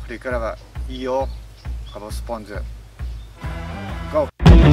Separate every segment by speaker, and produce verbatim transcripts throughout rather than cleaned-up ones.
Speaker 1: これからはいいよ、かぼすポン酢。ゴー。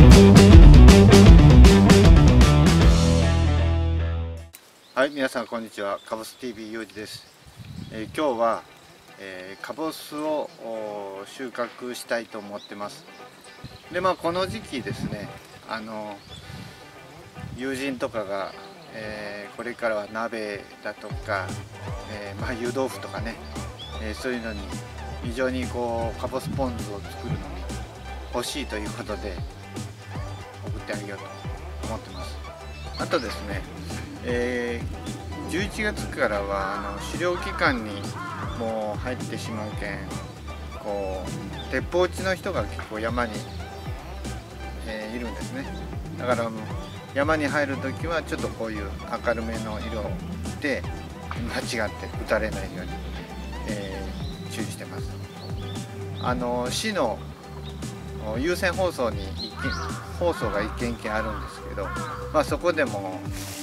Speaker 1: はい、皆さんこんにちは。かぼす ティーブイ ゆうじです。えー、今日は、えー、かぼすを収穫したいと思ってます。で、まあこの時期ですね、あの友人とかが、えー、これからは鍋だとか、えー、まあ湯豆腐とかね、えー、そういうのに非常にこうかぼすポン酢を作るのに欲しいということで送ってあげようと思ってます。あとですね、えー、じゅういちがつからはあの狩猟期間にもう入ってしまうけん、こう鉄砲打ちの人が結構山に、えー、いるんですね。だからもう山に入るときはちょっとこういう明るめの色を着て間違って撃たれないように、えー、注意してます。あの市の有線放送に一軒放送が一軒一軒あるんですけど、まあ、そこでも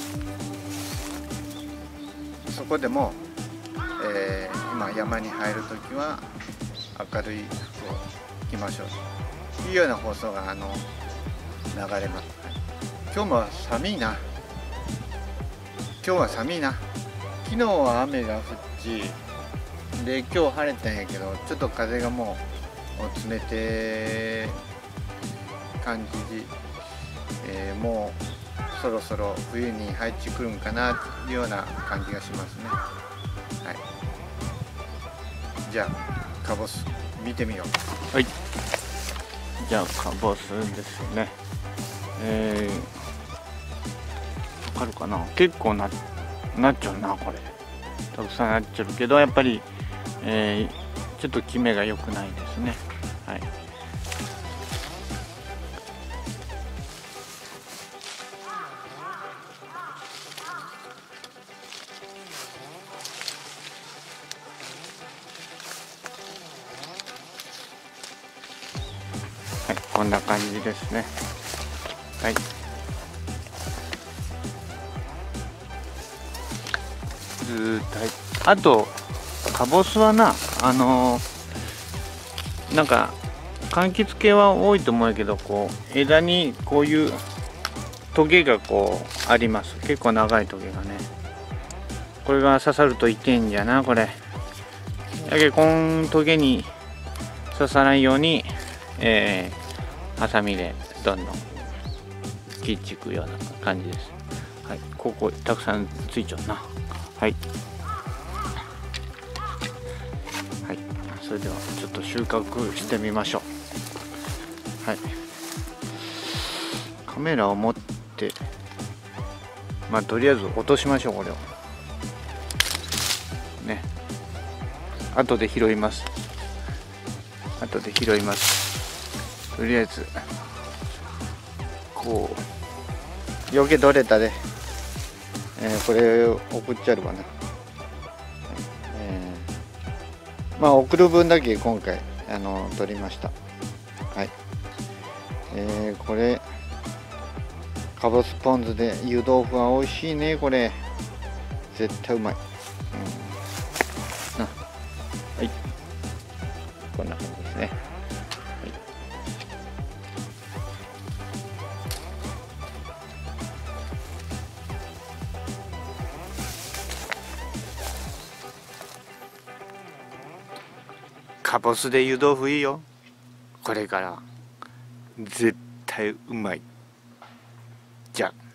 Speaker 1: そこでも、えー、今山に入るときは明るい服を着ましょうというような放送があの流れます。今日も寒いな。今日は寒いな。昨日は雨が降っちで、今日晴れたんやけど、ちょっと風がもう冷て感じで、えー、もうそろそろ冬に入ってくるんかなというような感じがしますね。はい。じゃあかぼす見てみよう。
Speaker 2: はい。じゃあかぼすですね。えー、わかるかな。結構ななっちゃうな、これ。たくさんなっちゃうけど、やっぱり、えー、ちょっとキメが良くないですね。はい。はい、こんな感じですね。はい。ずーっと入って、あとかぼすはな、あのー、なんか柑橘系は多いと思うけど、こう枝にこういうトゲがこうあります。結構長いトゲがね。これが刺さると痛いんじゃな、これ。だけどこのトゲに刺さないように、えー、ハサミでどんどん切っていくような感じです。はい、ここたくさんついちゃうな。はい。はい、それではちょっと収穫してみましょう。はい。カメラを持って、まあとりあえず落としましょう、これを。ね。後で拾います。後で拾います。とりあえず、こう、よけ取れたで、えー、これを送っちゃうかな。えー、まあ送る分だけ今回あの取りました。はい。えー、これかぼすポン酢で湯豆腐は美味しいね。これ絶対うまい。うん、はい。こんな感じですね。はい。かぼすで湯豆腐いいよ。これから絶対うまい。じゃあ。